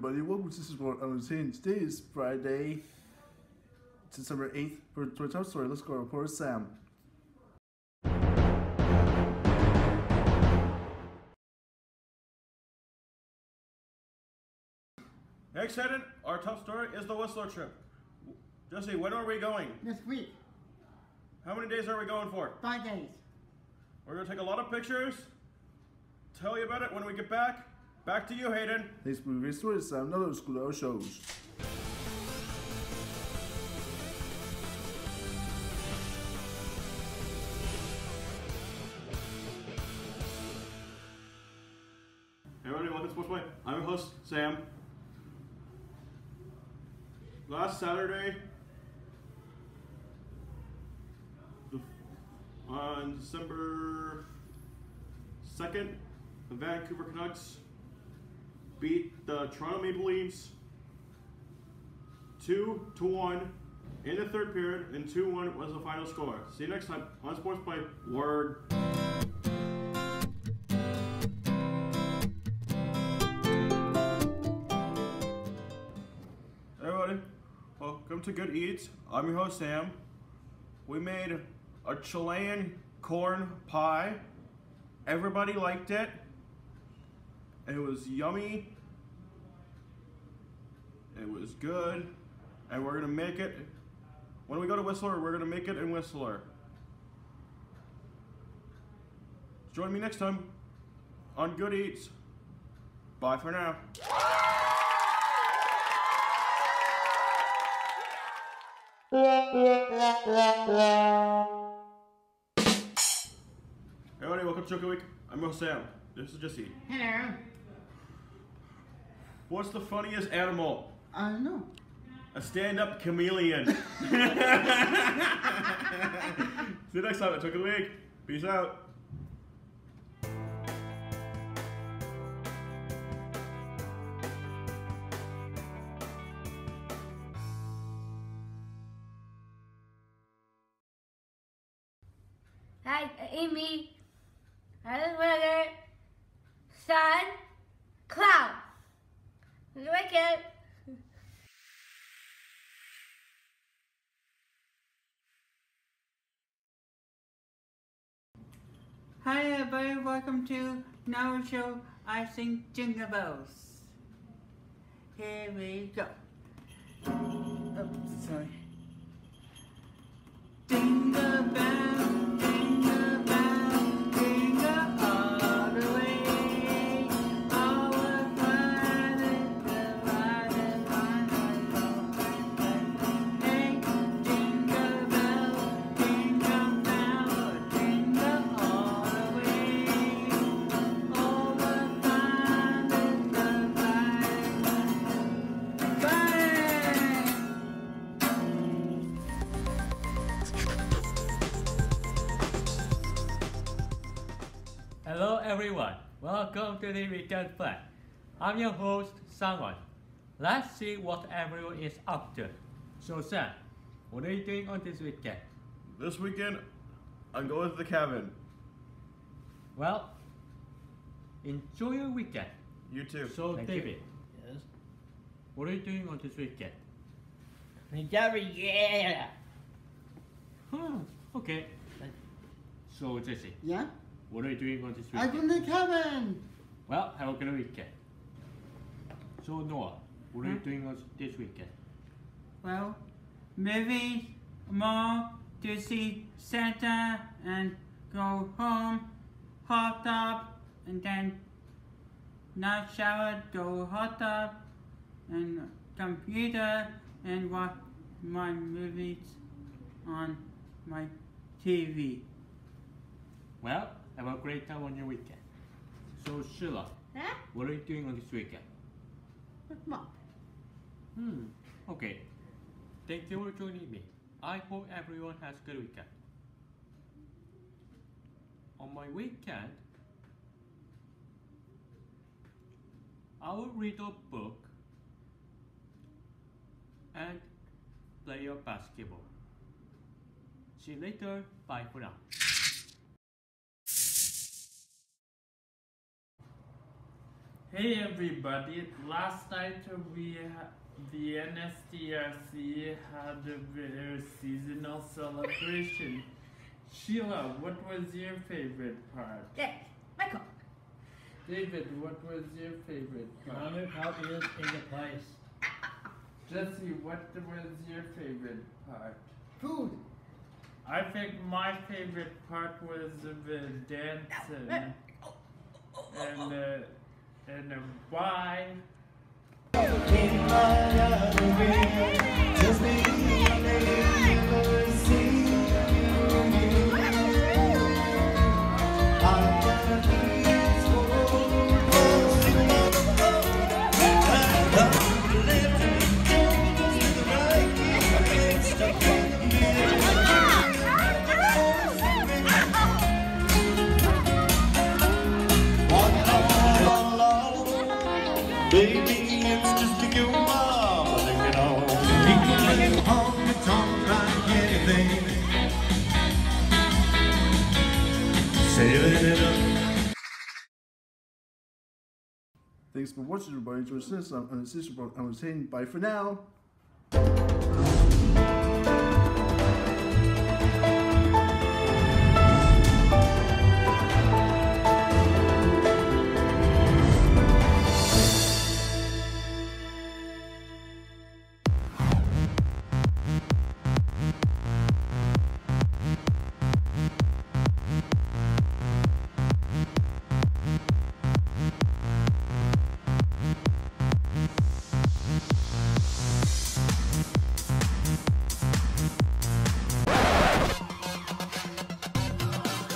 everybody, welcome to This World Entertainment. Today is Friday, December 8th for Top Story. Let's go to Reporter Sam. Excited? Our top story is the Whistler trip. Jesse, when are we going? This week. How many days are we going for? 5 days. We're going to take a lot of pictures. Tell you about it when we get back. Back to you, Hayden. Thanks for the story, Sam. Another school hour shows. Hey everybody, welcome to Sports Play. I'm your host, Sam. Last Saturday, on December 2nd, the Vancouver Canucks beat the Toronto Maple Leafs 2-1 in the third period, and 2-1 was the final score. See you next time on Sports Play. Word. Hey everybody, welcome to Good Eats. I'm your host Sam. We made a Chilean corn pie. Everybody liked it. It was yummy. It was good. And we're gonna make it, when we go to Whistler, we're gonna make it in Whistler. Join me next time on Good Eats. Bye for now. Hey everybody, welcome to Choco Week. I'm your host Sam. This is Jesse. Hello. What's the funniest animal? I don't know. A stand-up chameleon. See you next time at Choco Week. Peace out. Hi, Amy. Helen Weather. Sun. Cloud. Wicked. Hi everybody, welcome to our show. I sing Jingle Bells. Here we go. Oops, sorry. Jingle bells, jingle bells, jingle all the way. All the fun is the ride and ride and go. Hey, jingle bells, jingle all the way. All the fun is the ride. Bye. Hello everyone, welcome to the Weekend Plan. I'm your host, Sangwon. Let's see what everyone is up to. So Sam, what are you doing on this weekend? This weekend, I'm going to the cabin. Well, enjoy your weekend. You too. So Thank you. David, Yes. what are you doing on this weekend? Yeah. Okay. So Jesse, Yeah? what are you doing on this I'm weekend? in the cabin. Well, have a good weekend. So Noah, what are you doing on this weekend? Well, movies, mall, to see Santa, and go home, hot tub, and then not shower, go hot tub, and computer, and watch my movies on my TV. Well, have a great time on your weekend. So Sheila, Huh? what are you doing on this weekend? Mom. Okay. Thank you for joining me. I hope everyone has a good weekend. On my weekend, I will read a book and play a basketball. See you later. Bye for now. Hey everybody, last night the NSDRC had their seasonal celebration. Sheila, what was your favorite part? Yes, Michael. David, what was your favorite part? Favorite part is in the place. Jesse, what was your favorite part? Food. I think my favorite part was the dancing. And why? Baby, it's just a girl mama singing on. He can honky tonk like anything. Sailing it up. Thanks for watching, everybody. Enjoy this. I'm saying bye for now.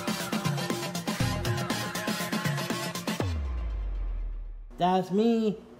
That's me.